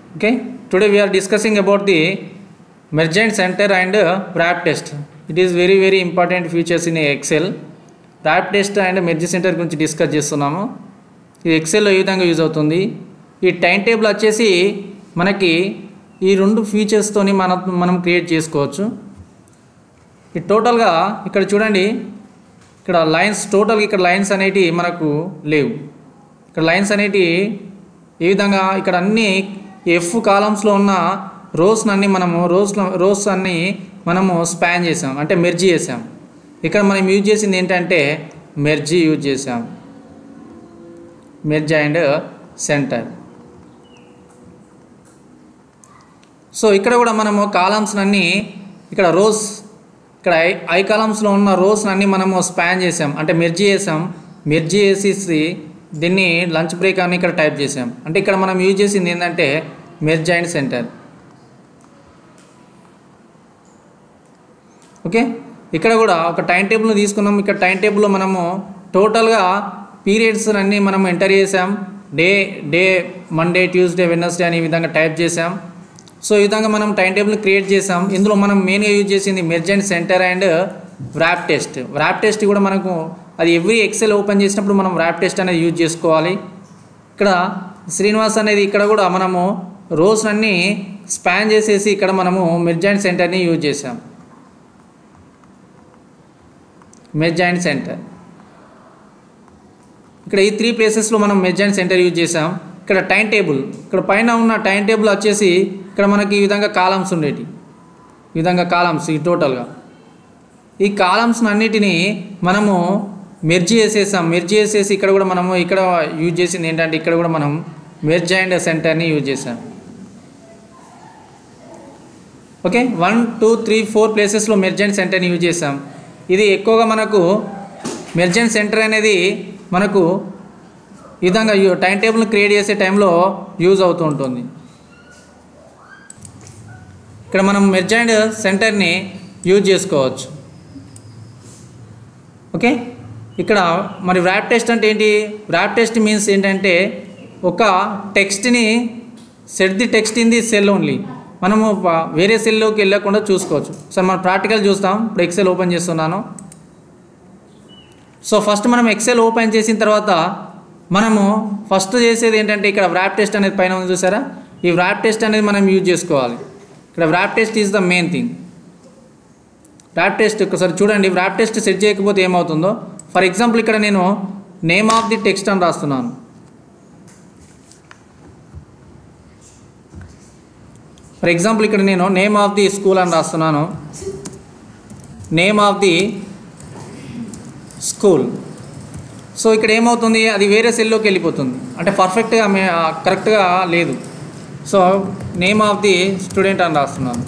Okay, today we are discussing about the merge and center and wrap test. It is very important features in Excel. Wrap test and merge center గురించి discuss చేస్తున్నాము. ఇది ఎక్సెల్లో ఏ విధంగా use అవుతుంది. ఈ time table వచ్చేసి మనకి ఈ రెండు ఫీచర్స్తోని మనం క్రియేట్ చేసుకోవచ్చు. ఈ టోటల్గా ఇక్కడ చూడండి, ఇక్కడ లైన్స్ టోటల్గా ఇక్కడ లైన్స్ అనేటివి మనకు లేవు. ఇక్కడ లైన్స్ అనేటివి ఏ విధంగా ఇక్కడ అన్నీ ఎఫ్ కాలమ్స్లో ఉన్న రోస్ అన్ని మనము స్పాన్ చేసాం, అంటే మెర్జ్ చేసాం. ఇక్కడ మనం యూజ్ చేసింది ఏంటంటే మెర్జ్ యూజ్ చేసాం, మెర్జ్ అండ్ సెంటర్. సో ఇక్కడ కూడా మనము కాలమ్స్ అన్నీ ఇక్కడ రోస్, ఇక్కడ ఐ కాలమ్స్లో ఉన్న రోస్ అన్నీ మనము స్పాన్ చేసాం, అంటే మెర్జ్ చేసాం. మెర్జ్ చేసేసి దీన్ని లంచ్ బ్రేక్ అని ఇక్కడ టైప్ చేసాం. అంటే ఇక్కడ మనం యూజ్ చేసింది ఏంటంటే మెర్జ్ అండ్ సెంటర్. ఓకే, ఇక్కడ కూడా ఒక టైం టేబుల్ని తీసుకున్నాం. ఇక్కడ టైం టేబుల్లో మనము టోటల్గా పీరియడ్స్ అన్నీ మనం ఎంటర్ చేసాం. డే మండే, ట్యూస్డే, వెడ్నెస్డే అని ఈ విధంగా టైప్ చేసాం. సో ఈ విధంగా మనం టైం టేబుల్ క్రియేట్ చేసాం. ఇందులో మనం మెయిన్గా యూజ్ చేసింది merge and center and wrap test. Wrap test కూడా మనకు అది ఎవ్రీ ఎక్సెల్ ఓపెన్ చేసినప్పుడు మనం వ్రాప్ టెస్ట్ అనేది యూజ్ చేసుకోవాలి. ఇక్కడ శ్రీనివాస్ అనేది ఇక్కడ కూడా మనము రోస్ అన్నీ స్పాన్ చేసేసి ఇక్కడ మనము మెర్జ్ అండ్ సెంటర్ని యూజ్ చేసాం. మెర్జ్ అండ్ సెంటర్ ఇక్కడ ఈ 3 ప్లేసెస్లో మనం మెర్జ్ అండ్ సెంటర్ యూజ్ చేసాం. ఇక్కడ టైం టేబుల్, ఇక్కడ పైన ఉన్న టైం టేబుల్ వచ్చేసి ఇక్కడ మనకి ఈ విధంగా కాలమ్స్ ఉండేవి. ఈ విధంగా కాలమ్స్ ఈ టోటల్గా ఈ కాలమ్స్ అన్నిటినీ మనము మెర్జ్ చేసేసాం. మెర్జ్ చేసేసి ఇక్కడ కూడా మనము ఇక్కడ యూజ్ చేసింది ఏంటంటే ఇక్కడ కూడా మనం మెర్జ్ అండ్ సెంటర్ని యూజ్ చేసాం. ఓకే, 1, 2, 3, 4 ప్లేసెస్లో మెర్జ్ అండ్ సెంటర్ని యూజ్ చేసాం. ఇది ఎక్కువగా మనకు మెర్జ్ అండ్ సెంటర్ అనేది మనకు ఈ విధంగా టైం టేబుల్ని క్రియేట్ చేసే టైంలో యూజ్ అవుతూ ఉంటుంది. ఇక్కడ మనం మెర్జ్ అండ్ సెంటర్ని యూజ్ చేసుకోవచ్చు. ఓకే, ఇక్కడ మరి వ్రాప్ టెస్ట్ అంటే ఏంటి? వ్రాప్ టెస్ట్ మీన్స్ ఏంటంటే ఒక టెక్స్ట్ని set the text in the cell only, మనము వేరే సెల్లోకి వెళ్ళకుండా చూసుకోవచ్చు. సో మనం ప్రాక్టికల్ చూస్తాం. ఇప్పుడు ఎక్సెల్ ఓపెన్ చేస్తున్నాను. సో ఫస్ట్ మనం ఎక్సెల్ ఓపెన్ చేసిన తర్వాత మనము ఫస్ట్ చేసేది ఏంటంటే ఇక్కడ వ్రాప్ టెస్ట్ అనేది పైన ఉంది చూసారా, ఈ వ్రాప్ టెస్ట్ అనేది మనం యూజ్ చేసుకోవాలి. ఇక్కడ wrap test is the main thing. Wrap test ఒకసారి చూడండి. వ్రాప్ టెస్ట్ సెట్ చేయకపోతే ఏమవుతుందో. ఫర్ ఎగ్జాంపుల్ ఇక్కడ నేను నేమ్ ఆఫ్ ది టెక్స్ట్ అని రాస్తున్నాను. ఫర్ ఎగ్జాంపుల్ ఇక్కడ నేను నేమ్ ఆఫ్ ది స్కూల్ అని రాస్తున్నాను. Name of the school. So ఇక్కడ ఏమవుతుంది, అది వేరే సెల్లోకి వెళ్ళిపోతుంది, అంటే పర్ఫెక్ట్గా కరెక్ట్గా లేదు. So name of the student అని రాస్తున్నాను.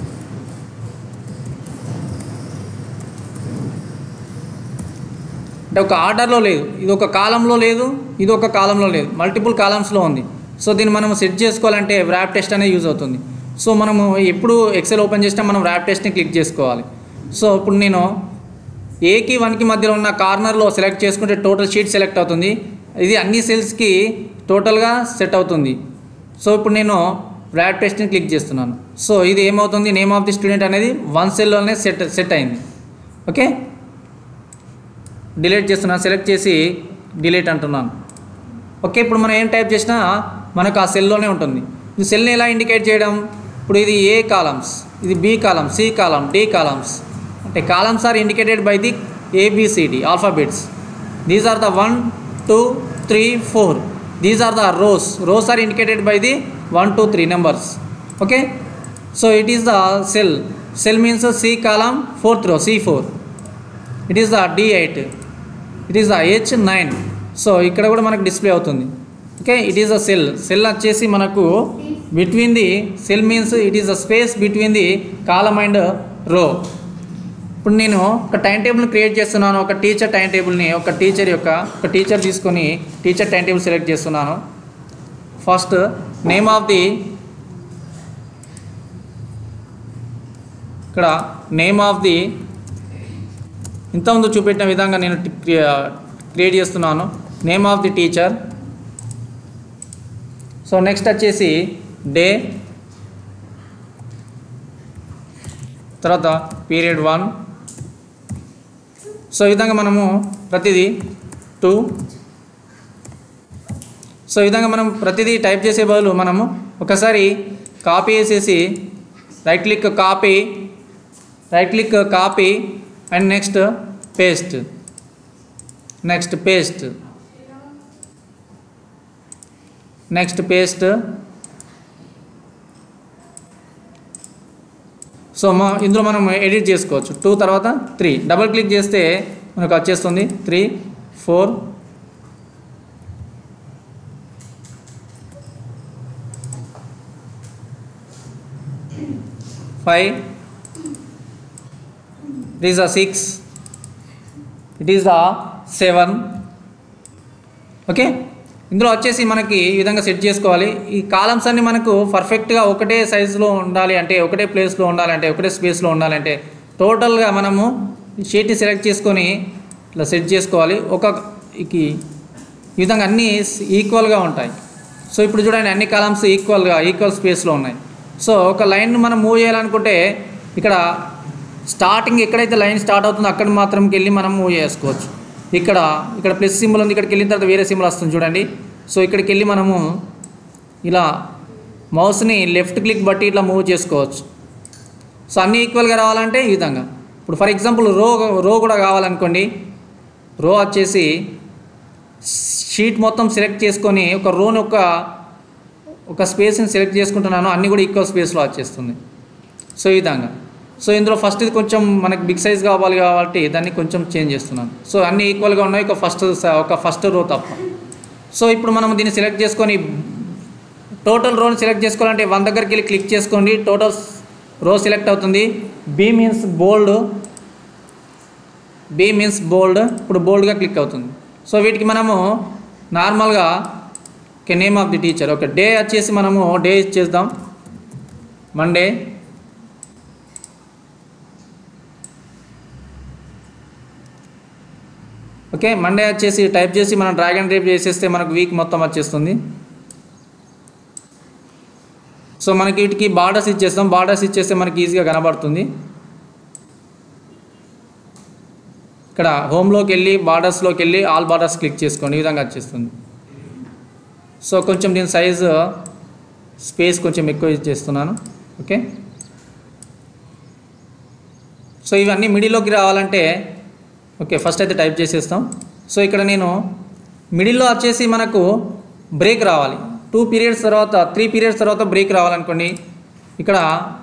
అంటే ఒక ఆర్డర్లో లేదు, ఇది ఒక కాలంలో లేదు, ఇది ఒక కాలంలో లేదు, మల్టిపుల్ కాలమ్స్లో ఉంది. సో దీన్ని మనం సెట్ చేసుకోవాలంటే వ్రాప్ టెస్ట్ అనేది యూజ్ అవుతుంది. సో మనము ఎప్పుడు ఎక్సెల్ ఓపెన్ చేసినా మనం వ్రాప్ టెస్ట్ని క్లిక్ చేసుకోవాలి. సో ఇప్పుడు నేను ఏకి 1కి మధ్యలో ఉన్న కార్నర్లో సెలెక్ట్ చేసుకుంటే టోటల్ షీట్ సెలెక్ట్ అవుతుంది. ఇది అన్ని సెల్స్కి టోటల్గా సెట్ అవుతుంది. సో ఇప్పుడు నేను వ్రాప్ టెస్ట్ని క్లిక్ చేస్తున్నాను. సో ఇది ఏమవుతుంది, నేమ్ ఆఫ్ ది స్టూడెంట్ అనేది 1 సెల్లోనే సెట్ అయింది. ఓకే, డిలీట్ చేస్తున్నాను. సెలెక్ట్ చేసి డిలీట్ అంటున్నాను. ఓకే, ఇప్పుడు మనం ఏం టైప్ చేసినా మనకు ఆ సెల్లోనే ఉంటుంది. ఈ సెల్ని ఎలా ఇండికేట్ చేయడం? ఇప్పుడు ఇది ఏ కాలమ్స్, ఇది B column, C column, D columns. అంటే columns are indicated by the ABCD alphabets. These are the 1, 2, 3, 4. These are the rows are indicated by the 1, 2, 3 numbers. Okay, so it is the cell means C column 4th row, C4. It is the D8, it is the H9. So ఇక్కడ కూడా మనకు display అవుతుంది. Okay, it is the cell వచ్చేసి మనకు between the cell means it is the space between the column and row. ఇప్పుడు నేను ఒక time టేబుల్ని create చేస్తున్నాను. ఒక టీచర్ టైం టేబుల్ని, ఒక టీచర్ తీసుకొని టీచర్ టైం టేబుల్ సెలెక్ట్ చేస్తున్నాను. ఫస్ట్ నేమ్ ఆఫ్ ది, ఇక్కడ నేమ్ ఆఫ్ ది ఇంతకుముందు చూపెట్టిన విధంగా నేను క్రియేట్ చేస్తున్నాను. Name of the teacher. So next వచ్చేసి డే, తర్వాత పీరియడ్ 1. సో ఈ విధంగా మనము ప్రతిదీ 2. సో ఈ విధంగా మనం ప్రతిదీ టైప్ చేసే బదులు మనము ఒకసారి కాపీ చేసేసి right click copy and next paste. So ఇందులో మనం ఎడిట్ చేసుకోవచ్చు. 2 తర్వాత 3 డబుల్ క్లిక్ చేస్తే మనకు వచ్చేస్తుంది 3, 4, 5. It is a 6. It is a 7. Okay, ఇందులో వచ్చేసి మనకి ఈ విధంగా సెట్ చేసుకోవాలి. ఈ కాలమ్స్ అన్ని మనకు పర్ఫెక్ట్గా ఒకటే సైజులో ఉండాలి అంటే, ఒకటే ప్లేస్లో ఉండాలంటే, ఒకటే స్పేస్లో ఉండాలంటే టోటల్గా మనము షీట్ని సెలెక్ట్ చేసుకొని ఇట్లా సెట్ చేసుకోవాలి. ఈ విధంగా అన్నీ ఈక్వల్గా ఉంటాయి. సో ఇప్పుడు చూడండి, అన్ని కాలమ్స్ ఈక్వల్ స్పేస్లో ఉన్నాయి. సో ఒక లైన్ మనం మూవ్ చేయాలనుకుంటే ఇక్కడ స్టార్టింగ్ ఎక్కడైతే లైన్ స్టార్ట్ అవుతుందో అక్కడ మాత్రంకి వెళ్ళి మనం మూవ్ చేసుకోవచ్చు. ఇక్కడ ప్లస్ సింబల్ ఉంది, ఇక్కడికి వెళ్ళిన తర్వాత వేరే సింబల్ వస్తుంది చూడండి. సో ఇక్కడికి వెళ్ళి మనము ఇలా మౌస్ని లెఫ్ట్ క్లిక్ బట్టి ఇట్లా మూవ్ చేసుకోవచ్చు. సో అన్నీ ఈక్వల్గా రావాలంటే ఈ విధంగా. ఇప్పుడు ఫర్ ఎగ్జాంపుల్ రో కూడా కావాలనుకోండి. రో వచ్చేసి షీట్ మొత్తం సెలెక్ట్ చేసుకొని ఒక రోని ఒక స్పేస్ని సెలెక్ట్ చేసుకుంటున్నాను, అన్నీ కూడా ఈక్వల్ స్పేస్లో వచ్చేస్తుంది. సో ఈ విధంగా. సో ఇందులో ఫస్ట్ ఇది కొంచెం మనకి బిగ్ సైజ్ కావాలి కాబట్టి దాన్ని కొంచెం చేంజ్ చేస్తున్నాను. సో అన్నీ ఈక్వల్గా ఉన్నాయి, ఒక ఫస్ట్ రో తప్ప. సో ఇప్పుడు మనం దీన్ని సెలెక్ట్ చేసుకొని టోటల్ రోని సెలెక్ట్ చేసుకోవాలంటే 1 దగ్గరికి వెళ్ళి క్లిక్ చేసుకోండి, టోటల్ రో సెలెక్ట్ అవుతుంది. బీ మీన్స్ బోల్డ్, ఇప్పుడు బోల్డ్గా క్లిక్ అవుతుంది. సో వీటికి మనము నార్మల్గా name of the teacher, okay, day వచ్చేసి మనము డే ఇచ్చేద్దాం, మండే. ఓకే, మండే వచ్చేసి టైప్ చేసి మనం డ్రాగ్ అండ్ డ్రాప్ చేసేస్తే మనకు వీక్ మొత్తం వచ్చేస్తుంది. సో మనకి వీటికి బార్డర్స్ ఇచ్చేస్తాం, బార్డర్స్ ఇచ్చేస్తే మనకి ఈజీగా కనబడుతుంది. ఇక్కడ హోమ్లోకి వెళ్ళి బార్డర్స్లోకి వెళ్ళి ఆల్ బార్డర్స్ క్లిక్ చేసుకోండి, ఈ విధంగా వచ్చేస్తుంది. సో కొంచెం దీని సైజు స్పేస్ కొంచెం ఎక్కువ చేస్తున్నాను. ఓకే, సో ఇవన్నీ మిడిల్లోకి రావాలంటే ఓకే ఫస్ట్ అయితే టైప్ చేసేస్తాం. సో ఇక్కడ నేను మిడిల్లో వచ్చేసి మనకు బ్రేక్ రావాలి. 2 పీరియడ్స్ తర్వాత 3 పీరియడ్స్ తర్వాత బ్రేక్ రావాలనుకోండి. ఇక్కడ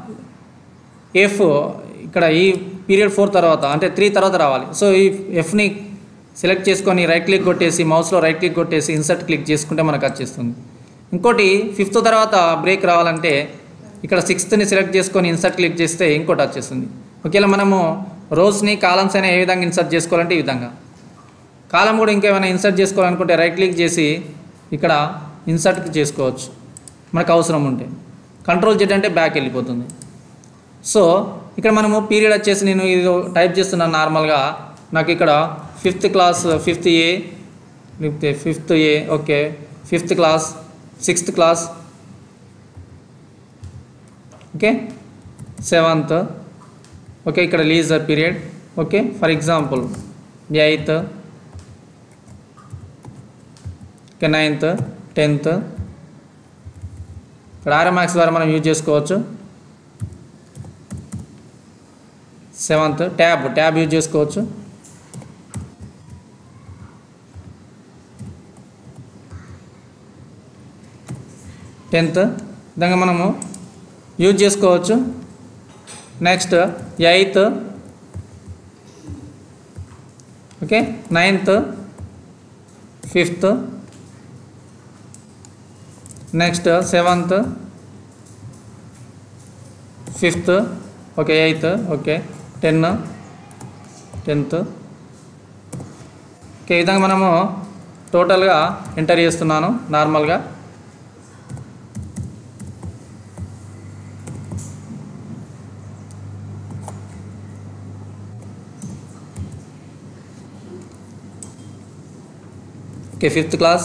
ఇక్కడ ఈ పీరియడ్ 4 తర్వాత అంటే 3 తర్వాత రావాలి. సో ఈ ఎఫ్ని సెలెక్ట్ చేసుకొని రైట్ క్లిక్ కొట్టేసి మౌస్లో రైట్ క్లిక్ కొట్టేసి ఇన్సర్ట్ క్లిక్ చేసుకుంటే మనకు వచ్చేస్తుంది. ఇంకోటి 5th తర్వాత బ్రేక్ రావాలంటే ఇక్కడ 6th సెలెక్ట్ చేసుకొని ఇన్సర్ట్ క్లిక్ చేస్తే ఇంకోటి వచ్చేస్తుంది. ఒకవేళ మనము రోస్ని కాలమ్స్ అయినా ఏ విధంగా ఇన్సర్ట్ చేసుకోవాలంటే ఈ విధంగా. కాలం కూడా ఇంకేమైనా ఇన్సర్ట్ చేసుకోవాలనుకుంటే రైట్ క్లిక్ చేసి ఇక్కడ ఇన్సర్ట్ చేసుకోవచ్చు మనకు అవసరం ఉంటే. Ctrl+Z అంటే బ్యాక్ వెళ్ళిపోతుంది. సో ఇక్కడ మనము పీరియడ్ వచ్చేసి నేను ఇది టైప్ చేస్తున్నాను నార్మల్గా. నాకు ఇక్కడ 5th class 5th A, 5th A, okay, 5th class 6th class, okay, 7th, okay, ఇక్కడ leisure period, okay, for example 8th, okay, 9th, 10th. ఇక్కడ RMX ద్వారా మనం యూజ్ చేసుకోవచ్చు. 7th ట్యాబ్ యూజ్ చేసుకోవచ్చు. 10th విధంగా మనము యూజ్ చేసుకోవచ్చు. Next 8th, okay, 9th, 5th, next 7th, 5th, okay, 8th, okay, 10th, okay. ఈ విధంగా మనము టోటల్గా ఎంటర్ చేస్తున్నాను నార్మల్గా. Okay, 5th class,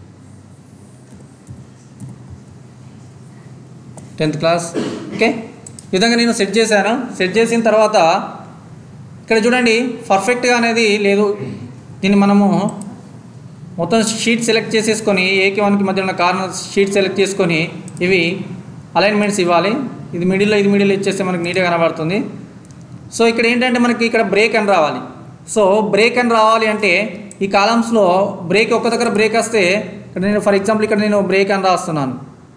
10th class, okay. ఈ విధంగా నేను సెట్ చేశాను. సెట్ చేసిన తర్వాత ఇక్కడ చూడండి పర్ఫెక్ట్గా అనేది లేదు. దీన్ని మనము మొత్తం షీట్ సెలెక్ట్ చేసేసుకొని ఏకి వన్కి మధ్య ఉన్న కార్నర్ షీట్ సెలెక్ట్ చేసుకొని ఇవి అలైన్మెంట్స్ ఇవ్వాలి. ఇది మిడిల్లో ఇచ్చేస్తే మనకి నీట్గా కనబడుతుంది. సో ఇక్కడ ఏంటంటే మనకి ఇక్కడ బ్రేక్ అని రావాలి. సో బ్రేక్ అని రావాలి అంటే ఈ కాలమ్స్లో బ్రేక్ ఒక్క దగ్గర బ్రేక్ వస్తే ఇక్కడ నేను ఫర్ ఎగ్జాంపుల్ ఇక్కడ నేను బ్రేక్ అని రాస్తున్నాను.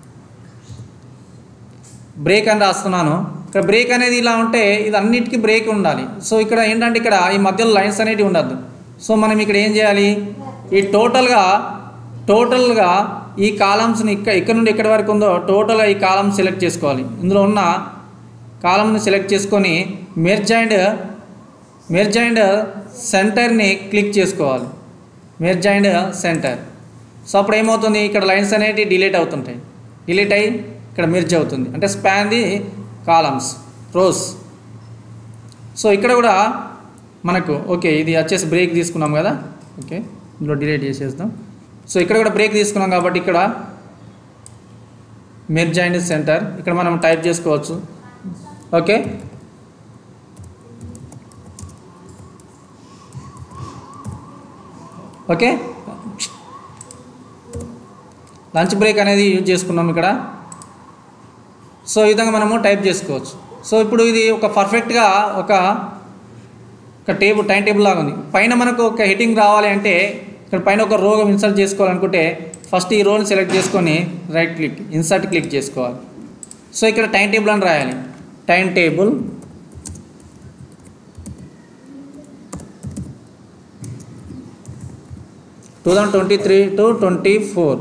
ఇక్కడ బ్రేక్ అనేది ఇలా ఉంటే ఇది అన్నిటికీ బ్రేక్ ఉండాలి. సో ఇక్కడ ఏంటంటే ఇక్కడ ఈ మధ్యలో లైన్స్ అనేవి ఉండద్దు. సో మనం ఇక్కడ ఏం చేయాలి, ఈ టోటల్గా ఈ కాలమ్స్ని ఇక్కడ నుండి ఎక్కడి వరకు ఉందో టోటల్గా ఈ కాలమ్స్ సెలెక్ట్ చేసుకోవాలి. ఇందులో ఉన్న కాలమ్ని సెలెక్ట్ చేసుకొని మెర్జ్ అండ్ సెంటర్ని క్లిక్ చేసుకోవాలి. Merge and center. సో అప్పుడు ఏమవుతుంది, ఇక్కడ లైన్స్ అనేవి డిలీట్ అయ్యి ఇక్కడ మెర్జ్ అవుతుంది. అంటే span the columns rows. So ఇక్కడ కూడా మనకు ఓకే ఇది వచ్చేసి బ్రేక్ తీసుకున్నాం కదా, ఓకే ఇందులో డిలీట్ చేసేద్దాం. సో ఇక్కడ కూడా బ్రేక్ తీసుకున్నాం కాబట్టి ఇక్కడ మెర్జ్ అండ్ సెంటర్ ఇక్కడ మనం టైప్ చేసుకోవచ్చు. ఓకే ఓకే లంచ్ బ్రేక్ అనేది యూజ్ చేసుకున్నాం ఇక్కడ. సో ఈ విధంగా మనము టైప్ చేసుకోవచ్చు. సో ఇప్పుడు ఇది ఒక పర్ఫెక్ట్గా ఒక టైం టేబుల్ లాగా ఉంది. పైన మనకు ఒక హెడ్డింగ్ రావాలి అంటే ఇక్కడ పైన ఒక రో ఇన్సర్ట్ చేసుకోవాలనుకుంటే ఫస్ట్ ఈ రోని సెలెక్ట్ చేసుకొని రైట్ క్లిక్ ఇన్సర్ట్ క్లిక్ చేసుకోవాలి. సో ఇక్కడ టైం టేబుల్ అని రాయాలి. Time table to 2023 to 24.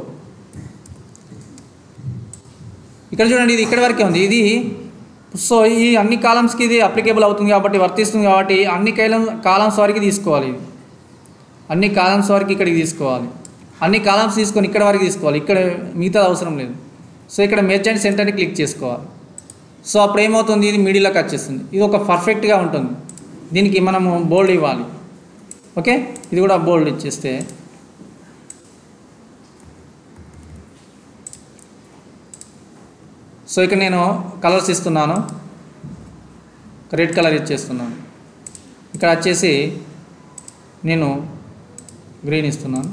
ఇక్కడ చూడండి ఇది ఇక్కడ వరకే ఉంది ఇది. సో ఈ అన్ని కాలమ్స్కి ఇది అప్లికేబుల్ అవుతుంది కాబట్టి వర్తిస్తుంది కాబట్టి అన్ని కాలమ్స్ వరకు తీసుకోవాలి. ఇది అన్ని కాలమ్స్ వరకు ఇక్కడికి తీసుకోవాలి. అన్ని కాలమ్స్ తీసుకొని ఇక్కడ వరకు తీసుకోవాలి. ఇక్కడ మిగతా అవసరం లేదు. సో ఇక్కడ మెర్జ్ అండ్ సెంటర్ని క్లిక్ చేసుకోవాలి. సో అప్పుడు ఏమవుతుంది, ఇది మిడిల్లోకి వచ్చేస్తుంది. ఇది ఒక పర్ఫెక్ట్గా ఉంటుంది. దీనికి మనము బోల్డ్ ఇవ్వాలి. ఓకే ఇది కూడా బోల్డ్ ఇచ్చేస్తే సో ఇక్కడ నేను కలర్స్ ఇస్తున్నాను. రెడ్ కలర్ ఇచ్చేస్తున్నాను. ఇక్కడ వచ్చేసి నేను గ్రీన్ ఇస్తున్నాను.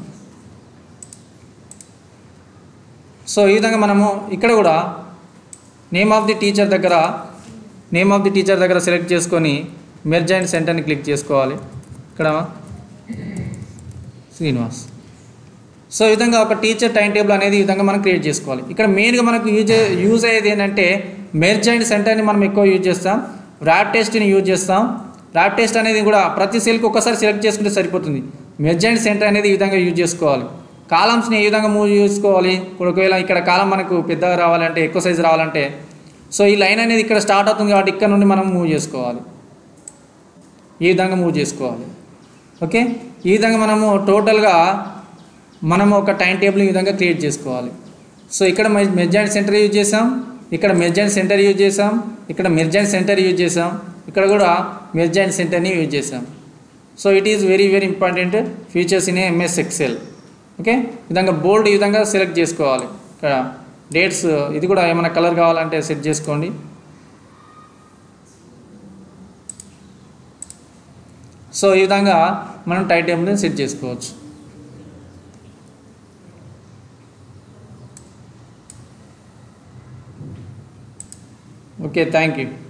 సో ఈ విధంగా మనము ఇక్కడ కూడా నేమ్ ఆఫ్ ది టీచర్ దగ్గర సెలెక్ట్ చేసుకొని మెర్జ్ అండ్ సెంటర్ని క్లిక్ చేసుకోవాలి. ఇక్కడ శ్రీనివాస్. సో ఈ విధంగా ఒక టీచర్ టైం టేబుల్ అనేది ఈ విధంగా మనం క్రియేట్ చేసుకోవాలి. ఇక్కడ మెయిన్గా మనకు యూజ్ అయ్యేది ఏంటంటే మెర్జ్ అండ్ సెంటర్ని మనం ఎక్కువ యూజ్ చేస్తాం. ర్యాప్ టెస్ట్ని యూజ్ చేస్తాం. ర్యాప్ టెస్ట్ అనేది కూడా ప్రతి సెల్కి ఒక్కసారి సెలెక్ట్ చేసుకుంటే సరిపోతుంది. మెర్జ్ అండ్ సెంటర్ అనేది ఈ విధంగా యూజ్ చేసుకోవాలి. కాలమ్స్ని ఏ విధంగా మూవ్ చేసుకోవాలి, ఒకవేళ ఇక్కడ కాలం మనకు పెద్దగా రావాలంటే ఎక్కువ సైజు రావాలంటే సో ఈ లైన్ అనేది ఇక్కడ స్టార్ట్ అవుతుంది కాబట్టి ఇక్కడ నుండి మనం మూవ్ చేసుకోవాలి. ఈ విధంగా మూవ్ చేసుకోవాలి. ఓకే ఈ విధంగా మనము టోటల్గా మనము ఒక టైం టేబుల్ ఈ విధంగా క్రియేట్ చేసుకోవాలి. సో ఇక్కడ మెర్జ్ అండ్ సెంటర్ యూజ్ చేసాం, ఇక్కడ మెర్జ్ అండ్ సెంటర్ యూజ్ చేసాం, ఇక్కడ మెర్జ్ అండ్ సెంటర్ యూజ్ చేసాం, ఇక్కడ కూడా మెర్జ్ అండ్ సెంటర్ని యూజ్ చేసాం. So it is very very important features in MS Excel. Okay ఈ విధంగా బోల్డ్ ఈ విధంగా సెలెక్ట్ చేసుకోవాలి. ఇక్కడ డేట్స్ ఇది కూడా ఏమైనా కలర్ కావాలంటే సెట్ చేసుకోండి. సో ఈ విధంగా మనం టైం టేబుల్ని సెట్ చేసుకోవచ్చు. Okay thank you.